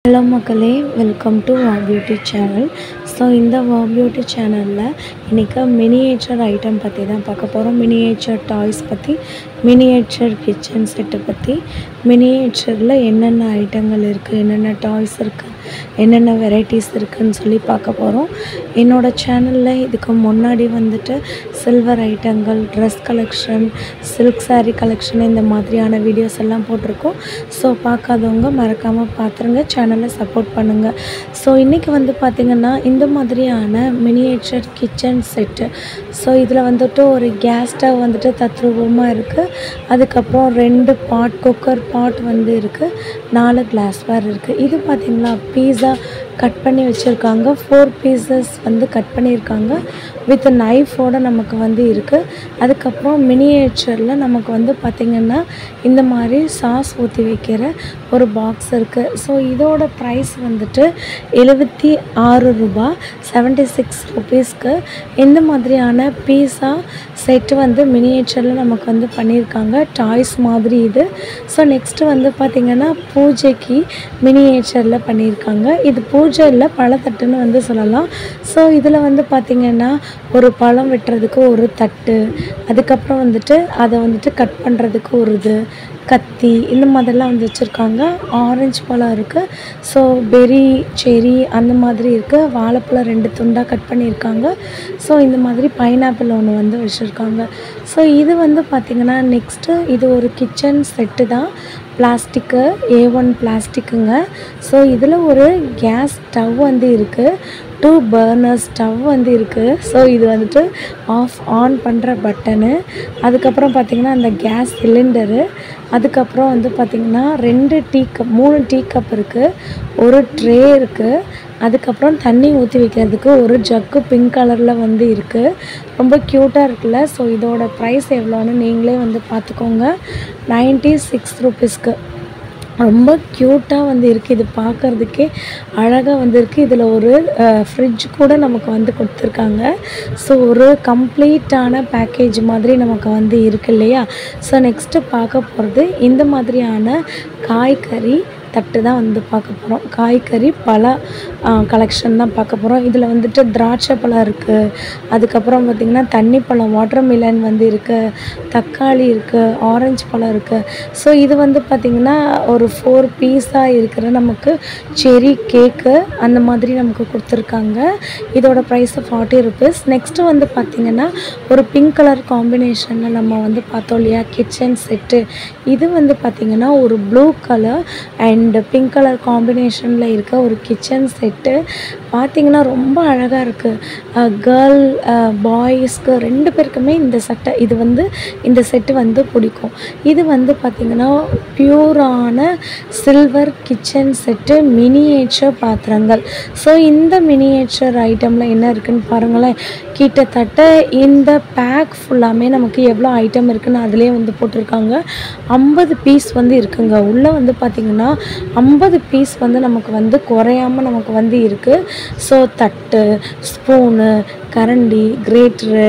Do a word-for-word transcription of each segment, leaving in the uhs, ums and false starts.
Hello மக்களே, welcome to Wow Beauty channel. So இந்த Wow Beauty சேனலில் இன்றைக்கி மினியேச்சர் ஐட்டம் பற்றி தான் பார்க்க போகிறோம். மினியேச்சர் டாய்ஸ் பற்றி, மினியேச்சர் கிச்சன் செட்டு பற்றி, மினியேச்சரில் என்னென்ன ஐட்டங்கள் இருக்குது, என்னென்ன டாய்ஸ் இருக்குது, என்னென்ன வெரைட்டிஸ் இருக்குதுன்னு சொல்லி பார்க்க போகிறோம். என்னோடய சேனலில் இதுக்கு முன்னாடி வந்துட்டு சில்வர் ஐட்டங்கள், dress collection, silk sari collection இந்த மாதிரியான வீடியோஸ் எல்லாம் போட்டிருக்கோம். ஸோ பார்க்காதவங்க மறக்காமல் பார்த்துருங்க, சேனலை சப்போர்ட் பண்ணுங்கள். ஸோ இன்றைக்கி வந்து பார்த்திங்கன்னா இந்த மாதிரியான மினியேச்சர் கிச்சன் செட்டு. ஸோ இதில் வந்துட்டு ஒரு கேஸ் ஸ்டவ் வந்துட்டு தத்ரூபமாக இருக்குது. அதுக்கப்புறம் ரெண்டு பாட், குக்கர் பாட் வந்து இருக்குது. நாலு கிளாஸ்வேர் இருக்குது. இது பார்த்திங்களா பீஸா கட் பண்ணி வச்சுருக்காங்க. ஃபோர் பீசஸ் வந்து கட் பண்ணியிருக்காங்க. வித் நைஃபோடு நமக்கு வந்து இருக்குது. அதுக்கப்புறம் மினியேச்சரில் நமக்கு வந்து பார்த்திங்கன்னா இந்த மாதிரி சாஸ் ஊற்றி வைக்கிற ஒரு பாக்ஸ் இருக்குது. ஸோ இதோட ப்ரைஸ் வந்துட்டு எழுபத்தி ஆறு ரூபா, செவன்ட்டி சிக்ஸ் ருபீஸ்க்கு இந்த மாதிரியான பீஸா செட்டு வந்து மினியேச்சரில் நமக்கு வந்து பண்ணியிருக்காங்க. டாய்ஸ் மாதிரி இது. ஸோ நெக்ஸ்ட்டு வந்து பார்த்திங்கன்னா பூஜைக்கு மினியேச்சரில் பண்ணியிருக்காங்க. இது பூஜை இல்லை, பழத்தட்டுன்னு வந்து சொல்லலாம். ஸோ இதில் வந்து பார்த்திங்கன்னா ஒரு பழம் வெட்டுறதுக்கு ஒரு தட்டு, அதுக்கப்புறம் வந்துட்டு அதை வந்துட்டு கட் பண்ணுறதுக்கு ஒரு இது, கத்தி, இந்த மாதிரிலாம் வந்து வச்சுருக்காங்க. ஆரஞ்சு பழம் இருக்குது. ஸோ பெரி, செரி அந்த மாதிரி இருக்குது. வாழைப்பழம் ரெண்டு துண்டாக கட் பண்ணியிருக்காங்க. ஸோ இந்த மாதிரி பைனாப்பிள் ஒன்று வந்து வச்சுருக்காங்க. ஸோ இது வந்து பார்த்திங்கன்னா நெக்ஸ்ட்டு இது ஒரு கிச்சன் செட்டு தான். பிளாஸ்டிக்கு, ஏ ஒன் பிளாஸ்டிக்குங்க. ஸோ இதில் ஒரு கேஸ் ஸ்டவ் வந்து இருக்குது. டூ பர்னர் ஸ்டவ் வந்து இருக்குது. ஸோ இது வந்துட்டு ஆஃப் ஆன் பண்ணுற பட்டனு. அதுக்கப்புறம் பார்த்திங்கன்னா அந்த கேஸ் சிலிண்டரு. அதுக்கப்புறம் வந்து பார்த்திங்கன்னா ரெண்டு டீ கப், மூணு டீ கப் இருக்குது. ஒரு ட்ரே இருக்குது. அதுக்கப்புறம் தண்ணி ஊற்றி வைக்கிறதுக்கு ஒரு ஜக்கு பிங்க் கலரில் வந்து இருக்குது. ரொம்ப க்யூட்டாக இருக்குல்ல. ஸோ இதோட ப்ரைஸ் எவ்வளோன்னு நீங்களே வந்து பார்த்துக்கோங்க. நைன்ட்டி சிக்ஸ் ருபீஸ்க்கு ரொம்ப க்யூட்டாக வந்து இருக்குது. இது பார்க்குறதுக்கே அழகாக வந்து இருக்குது. இதில் ஒரு ஃப்ரிட்ஜ் கூட நமக்கு வந்து கொடுத்துருக்காங்க. ஸோ ஒரு கம்ப்ளீட்டான பேக்கேஜ் மாதிரி நமக்கு வந்து இருக்குது இல்லையா. ஸோ நெக்ஸ்ட்டு பார்க்க போகிறது இந்த மாதிரியான காய்கறி தட்டு தான் வந்து பார்க்க போகிறோம். காய்கறி பழ கலெக்ஷன் தான் பார்க்க போகிறோம். இதில் வந்துட்டு திராட்சை பழம் இருக்குது. அதுக்கப்புறம் பார்த்திங்கன்னா தண்ணி பழம், வாட்டர் மிலன் வந்து இருக்குது. தக்காளி இருக்குது. ஆரஞ்சு பழம் இருக்குது. ஸோ இது வந்து பார்த்திங்கன்னா ஒரு ஃபோர் பீஸாக இருக்கிற நமக்கு செரி கேக்கு அந்த மாதிரி நமக்கு கொடுத்துருக்காங்க. இதோட ப்ரைஸு ஃபார்ட்டி ருபீஸ். நெக்ஸ்ட்டு வந்து பார்த்திங்கன்னா ஒரு பிங்க் கலர் காம்பினேஷனில் நம்ம வந்து பார்த்தோம் இல்லையா கிச்சன் செட்டு. இது வந்து பார்த்திங்கன்னா ஒரு blue colour and and pink colour காம்பினேஷனில் இருக்க ஒரு கிச்சன் செட்டு. பார்த்திங்கன்னா ரொம்ப அழகாக இருக்குது. கேர்ள் பாய்ஸ்க்கு ரெண்டு பேருக்குமே இந்த சட்டை இது வந்து இந்த செட்டு வந்து பிடிக்கும். இது வந்து பார்த்திங்கன்னா பியூரான சில்வர் கிச்சன் செட்டு, மினியேச்சர் பாத்திரங்கள். ஸோ இந்த மினியேச்சர் ஐட்டமில் என்ன இருக்குதுன்னு பாருங்களேன். கிட்டத்தட்ட இந்த பேக் ஃபுல்லாமே நமக்கு எவ்வளோ ஐட்டம் இருக்குதுன்னு அதிலே வந்து போட்டிருக்காங்க. ஐம்பது பீஸ் வந்து இருக்குங்க. உள்ளே வந்து பார்த்திங்கன்னா ஐம்பது பீஸ் வந்து நமக்கு வந்து குறையாமல் நமக்கு வந்து இருக்குது. ஸோ தட்டு, ஸ்பூனு, கரண்டி, கிரேட்ரு,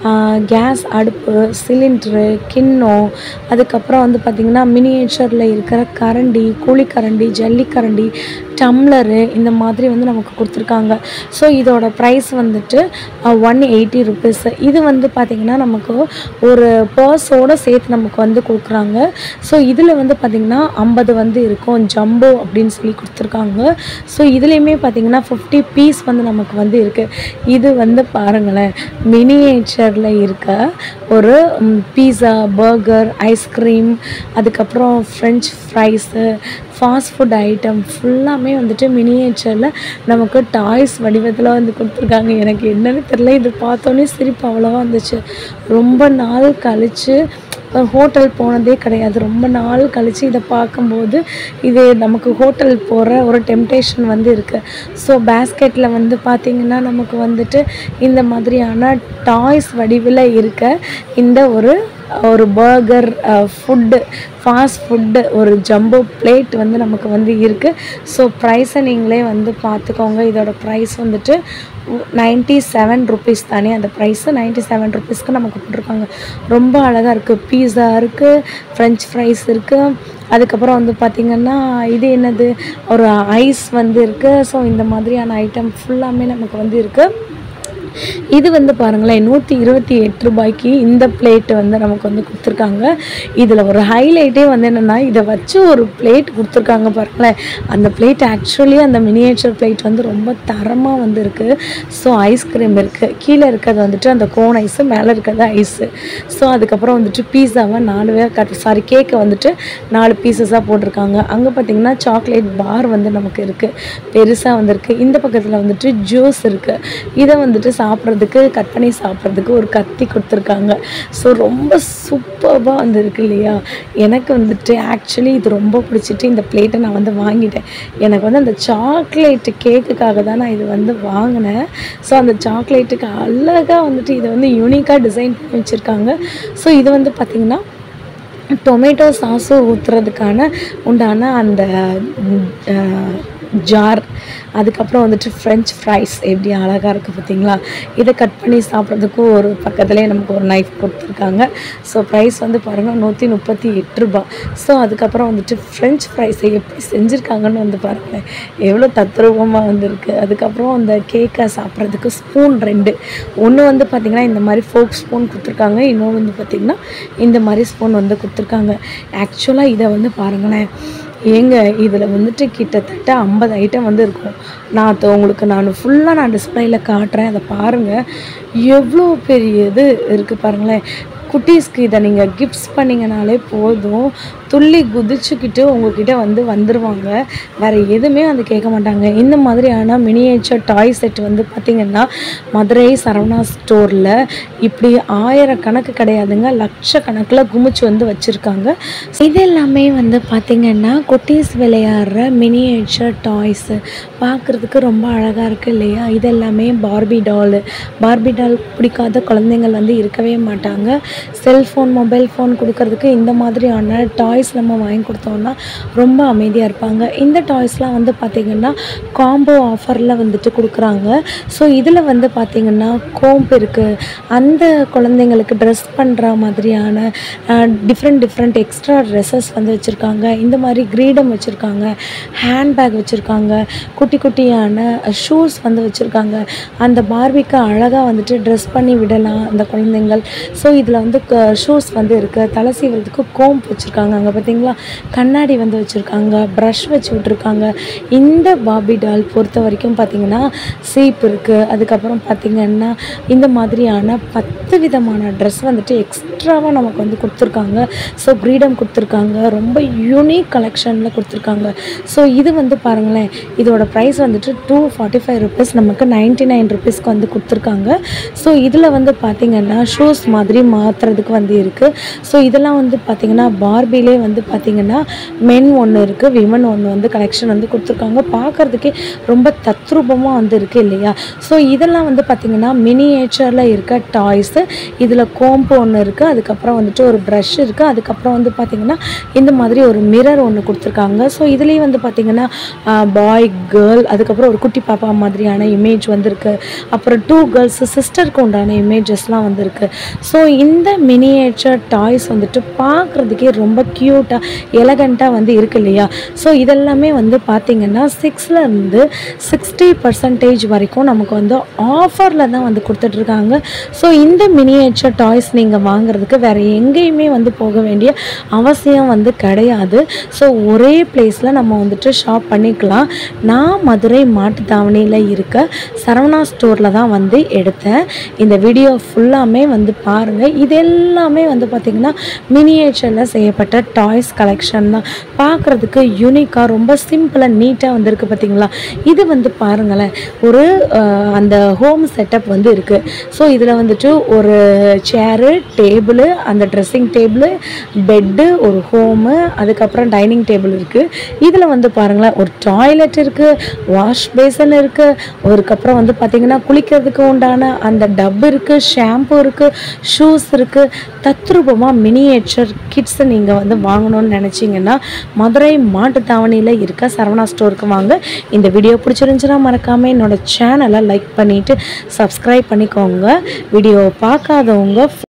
கேஸ் அடுப்பு, சிலிண்ட்ரு, கிண்ணம், அதுக்கப்புறம் வந்து பார்த்திங்கன்னா மினியேச்சரில் இருக்கிற கரண்டி, குழிக்கரண்டி, ஜல்லிக்கரண்டி, டம்ளரு இந்த மாதிரி வந்து நமக்கு கொடுத்துருக்காங்க. ஸோ இதோட ப்ரைஸ் வந்துட்டு ஒன் எயிட்டி ருபீஸ். இது வந்து பார்த்திங்கன்னா நமக்கு ஒரு பர்ஸோடு சேர்த்து நமக்கு வந்து கொடுக்குறாங்க. ஸோ இதில் வந்து பார்த்திங்கன்னா ஐம்பது வந்து இருக்கும், ஜம்போ அப்படின்னு சொல்லி கொடுத்துருக்காங்க. ஸோ இதுலேயுமே பார்த்திங்கன்னா ஃபிஃப்டி பீஸ் வந்து நமக்கு வந்து இருக்குது. இது வந்து பாருங்களேன், மினியேச்சரில் இருக்க ஒரு பீஸா, பர்கர், ஐஸ்கிரீம், அதுக்கப்புறம் French fries, fast food item ஃபுல்லாமே வந்துட்டு மினியேச்சரில் நமக்கு டாய்ஸ் வடிவத்தில் வந்து கொடுத்துருக்காங்க. எனக்கு என்னன்னு தெரியல, இது பார்த்தோன்னே சிரிப்பு அவ்வளோவா வந்துச்சு. ரொம்ப நாள் கழித்து ஹோட்டல் போனதே கிடையாது. ரொம்ப நாள் கழித்து இதை பார்க்கும்போது இது நமக்கு ஹோட்டல் போகிற ஒரு டெம்டேஷன் வந்து இருக்குது. ஸோ பேஸ்கெட்டில் வந்து பார்த்திங்கன்னா நமக்கு வந்துட்டு இந்த மாதிரியான டாய்ஸ் வடிவில் இருக்க இந்த ஒரு ஒரு பர்கர் ஃபுட்டு, ஃபாஸ்ட் ஃபுட்டு ஒரு ஜம்போ பிளேட் வந்து நமக்கு வந்து இருக்குது. ஸோ ப்ரைஸை நீங்களே வந்து பார்த்துக்கோங்க. இதோட ப்ரைஸ் வந்துட்டு நைன்ட்டி செவன் ருபீஸ் தானே அந்த ப்ரைஸு. நைன்ட்டி செவன் ருபீஸ்க்கு நமக்கு போட்டிருக்காங்க. ரொம்ப அழகாக இருக்குது. பீஸா இருக்குது, ஃப்ரெஞ்ச் ஃப்ரைஸ் இருக்குது, அதுக்கப்புறம் வந்து பார்த்திங்கன்னா இது என்னது ஒரு ஐஸ் வந்து இருக்குது. ஸோ இந்த மாதிரியான ஐட்டம் ஃபுல்லாமே நமக்கு வந்து இருக்குது. இது வந்து பாருங்களேன் நூற்றி இருபத்தி எட்டு ரூபாய்க்கு இந்த பிளேட்டு வந்து நமக்கு வந்து கொடுத்துருக்காங்க. இதில் ஒரு ஹைலைட்டே வந்து என்னென்னா இதை வச்சு ஒரு பிளேட் கொடுத்துருக்காங்க பாருங்களேன். அந்த பிளேட் ஆக்சுவலி அந்த மினியேச்சர் பிளேட் வந்து ரொம்ப தரமாக வந்து இருக்குது. ஸோ ஐஸ்கிரீம் இருக்குது, கீழே இருக்கிறது வந்துட்டு அந்த கோன் ஐஸு, மேலே இருக்கிறது ஐஸு. ஸோ அதுக்கப்புறம் வந்துட்டு பீஸாவை நாலு பேர் கட் சாரி கேக்கை வந்துட்டு நாலு பீசஸாக போட்டிருக்காங்க. அங்கே பார்த்திங்கன்னா சாக்லேட் பார் வந்து நமக்கு இருக்குது, பெருசாக வந்துருக்கு. இந்த பக்கத்தில் வந்துட்டு ஜூஸ் இருக்குது. இதை வந்துட்டு சாப்பிட்றதுக்கு கட் பண்ணி சாப்பிட்றதுக்கு ஒரு கத்தி கொடுத்துருக்காங்க. ஸோ ரொம்ப சூப்பராக வந்து இருக்குது இல்லையா. எனக்கு வந்துட்டு ஆக்சுவலி இது ரொம்ப பிடிச்சிட்டு இந்த பிளேட்டை நான் வந்து வாங்கிட்டேன். எனக்கு வந்து அந்த சாக்லேட்டு கேக்குக்காக தான் நான் இது வந்து வாங்கினேன். ஸோ அந்த சாக்லேட்டுக்கு அழகாக வந்துட்டு இதை வந்து யூனிக்காக டிசைன் பண்ணி வச்சுருக்காங்க. ஸோ இது வந்து பார்த்திங்கன்னா டொமேட்டோ சாஸு ஊற்றுறதுக்கான உண்டான அந்த ஜார், அதுக்கப்புறம் வந்துட்டு ஃப்ரெஞ்ச் ஃப்ரைஸ் எப்படி அழகாக இருக்குது பார்த்திங்களா. இதை கட் பண்ணி சாப்பிட்றதுக்கும் ஒரு பக்கத்துலேயே நமக்கு ஒரு நைஃப் கொடுத்துருக்காங்க. ஸோ ப்ரைஸ் வந்து பாருங்கள் நூற்றி முப்பத்தி எட்டு ரூபா. ஸோ அதுக்கப்புறம் வந்துட்டு ஃப்ரெஞ்ச் ஃப்ரைஸை எப்படி செஞ்சுருக்காங்கன்னு வந்து பாருங்கள் எவ்வளோ தத்ரூபமாக வந்துருக்கு. அதுக்கப்புறம் அந்த கேக்கை சாப்பிட்றதுக்கு ஸ்பூன் ரெண்டு, ஒன்று வந்து பார்த்திங்கன்னா இந்த மாதிரி ஃபோக் ஸ்பூன் கொடுத்துருக்காங்க, இன்னொன்று வந்து பார்த்திங்கன்னா இந்த மாதிரி ஸ்பூன் வந்து கொடுத்துருக்காங்க. ஆக்சுவலாக இதை வந்து பாருங்களேன் ஏங்க இதில் வந்துட்டு கிட்டத்தட்ட ஐம்பது ஐட்டம் வந்து இருக்கும். நான் அதை உங்களுக்கு நான் ஃபுல்லாக நான் டிஸ்பிளேயில் காட்டுறேன், அதை பாருங்கள் எவ்வளோ பெரிய இது இருக்குது பாருங்களேன். குட்டீஸ்க்கு இதை நீங்கள் கிஃப்ட்ஸ் பண்ணிங்கனாலே போதும், துள்ளி குதிச்சுக்கிட்டு உங்கள்கிட்ட வந்து வந்துடுவாங்க, வேறு எதுவுமே வந்து கேட்க மாட்டாங்க. இந்த மாதிரியான மினியேச்சர் டாய் செட் வந்து பார்த்திங்கன்னா மதுரை சரவணா ஸ்டோரில் இப்படி ஆயிரக்கணக்கு கிடையாதுங்க, லட்சக்கணக்கில் குமிச்சு வந்து வச்சுருக்காங்க. இது எல்லாமே வந்து பார்த்திங்கன்னா குட்டீஸ் விளையாடுற மினியேச்சர் டாய்ஸு பார்க்குறதுக்கு ரொம்ப அழகாக இருக்குது இல்லையா. இதெல்லாமே பார்பி டாலு. பார்பி டால் பிடிக்காத குழந்தைங்கள் வந்து இருக்கவே மாட்டாங்க. செல்ஃபோன் மொபைல் ஃபோன் கொடுக்கறதுக்கு இந்த மாதிரியான டாய்ஸ் நம்ம வாங்கி கொடுத்தோம்னா ரொம்ப அமைதியாக இருப்பாங்க. இந்த டாய்ஸ்லாம் வந்து பார்த்திங்கன்னா காம்போ ஆஃபரில் வந்துட்டு கொடுக்குறாங்க. ஸோ இதில் வந்து பார்த்திங்கன்னா கோம்பு இருக்குது, அந்த குழந்தைங்களுக்கு ட்ரெஸ் பண்ணுற மாதிரியான டிஃப்ரெண்ட் டிஃப்ரெண்ட் எக்ஸ்ட்ரா ட்ரெஸ்ஸஸ் வந்து வச்சுருக்காங்க. இந்த மாதிரி கிரீடம் வச்சுருக்காங்க, ஹேண்ட்பேக் வச்சுருக்காங்க, குட்டி குட்டியான ஷூஸ் வந்து வச்சுருக்காங்க. அந்த பார்பிக்கு அழகாக வந்துட்டு ட்ரெஸ் பண்ணி விடலாம் அந்த குழந்தைங்கள். ஸோ இதில் வந்து ஷூஸ் வந்து இருக்குது, தலை சீவுறதுக்கு கோம்பு வச்சுருக்காங்க, அங்கே பார்த்திங்களா கண்ணாடி வந்து வச்சுருக்காங்க, ப்ரஷ் வச்சு விட்ருக்காங்க. இந்த பார்பி டால் பொறுத்த வரைக்கும் பார்த்திங்கன்னா சீப் இருக்குது. அதுக்கப்புறம் பார்த்திங்கன்னா இந்த மாதிரியான பத்து விதமான ட்ரெஸ் வந்துட்டு எக்ஸ்ட்ராவாக நமக்கு வந்து கொடுத்துருக்காங்க. ஸோ கிரீடம் கொடுத்துருக்காங்க, ரொம்ப யூனிக் கலெக்ஷனில் கொடுத்துருக்காங்க. ஸோ இது வந்து பாருங்களேன் இதோட ப்ரைஸ் வந்துட்டு டூ ஃபார்ட்டி ஃபைவ் ருபீஸ் நமக்கு நைன்ட்டி நைன் ருபீஸ்க்கு வந்து கொடுத்துருக்காங்க. ஸோ இதில் வந்து பார்த்திங்கன்னா ஷூஸ் மாதிரி மாற்றுறதுக்கு வந்து இருக்குது. ஸோ இதெல்லாம் வந்து பார்த்திங்கன்னா பார்பிலே வந்து பார்த்திங்கன்னா மென் ஒன்று இருக்குது, விமன் ஒன்று வந்து கலெக்ஷன் வந்து கொடுத்துருக்காங்க. பார்க்குறதுக்கே ரொம்ப தத்ரூபமாக வந்து இருக்குது இல்லையா. ஸோ இதெல்லாம் வந்து பார்த்திங்கன்னா மினியேச்சரில் இருக்க டாய்ஸு. இதில் கோம்பு ஒன்று இருக்குது, அதுக்கப்புறம் வந்துட்டு ஒரு ப்ரஷ் இருக்குது, அதுக்கப்புறம் வந்து பார்த்திங்கன்னா இந்த மாதிரி ஒரு மிரர் ஒன்று கொடுத்துருக்காங்க. ஸோ இதுலேயே வந்து பார்த்திங்கன்னா பாய் கேர்ள், அதுக்கப்புறம் ஒரு குட்டி பாப்பா மாதிரியான இமேஜ் வந்துருக்கு, அப்புறம் டூ கேர்ள்ஸு சிஸ்டருக்கு உண்டான இமேஜஸ்லாம் வந்துருக்கு. ஸோ இந்த மினியேச்சர் டாய்ஸ் வந்துட்டு பார்க்குறதுக்கே ரொம்ப க்யூட்டாக எலகண்ட்டாக வந்து இருக்கு இல்லையா. ஸோ இதெல்லாமே வந்து பார்த்திங்கன்னா சிக்ஸ்லேருந்து சிக்ஸ்டி பர்சன்டேஜ் வரைக்கும் நமக்கு வந்து ஆஃபரில் தான் வந்து கொடுத்துட்ருக்காங்க. ஸோ இந்த மினியேச்சர் டாய்ஸ் நீங்கள் வாங்குறதுக்கு வேறு எங்கேயுமே வந்து போக வேண்டிய அவசியம் வந்து கிடையாது. ஸோ ஒரே பிளேஸில் நம்ம வந்துட்டு ஷாப் பண்ணிக்கலாம். நான் மதுரை மாட்டுத்தாவணியில் இருக்க சரவணா ஸ்டோரில் தான் வந்து எடுத்தேன். இந்த வீடியோ ஃபுல்லாமே வந்து பாருங்கள். இது எல்லாமே வந்து பார்த்திங்கன்னா மினியேச்சரில் செய்யப்பட்ட டாய்ஸ் கலெக்ஷன் தான். பார்க்குறதுக்கு யூனிக்காக ரொம்ப சிம்பிளாக நீட்டாக வந்துருக்கு பார்த்திங்களா. இது வந்து பாருங்களேன் ஒரு அந்த ஹோம் செட்டப் வந்து இருக்குது. ஸோ இதில் வந்துட்டு ஒரு சேரு, டேபிள், அந்த ட்ரெஸ்ஸிங் டேபிள், பெட்டு, ஒரு ஹோமு, அதுக்கப்புறம் டைனிங் டேபிள் இருக்குது. இதில் வந்து பாருங்களேன் ஒரு டாய்லெட் இருக்குது, வாஷ் பேசன் இருக்குது, அதுக்கப்புறம் வந்து பார்த்திங்கன்னா குளிக்கிறதுக்கு உண்டான அந்த டப் இருக்குது, ஷாம்பு இருக்குது, ஷூஸ் இருக்குது. தத்ரூபமாக மினியேச்சர் கிட்ஸை நீங்கள் வந்து வாங்கணும்னு நினச்சிங்கன்னா மதுரை மாட்டுத்தாவணியில் இருக்க சரவணா ஸ்டோருக்கு வாங்க. இந்த வீடியோ பிடிச்சிருந்துச்சுன்னா மறக்காமல் என்னோடய சேனலை லைக் பண்ணிவிட்டு சப்ஸ்கிரைப் பண்ணிக்கோங்க. வீடியோ பார்க்காதவங்க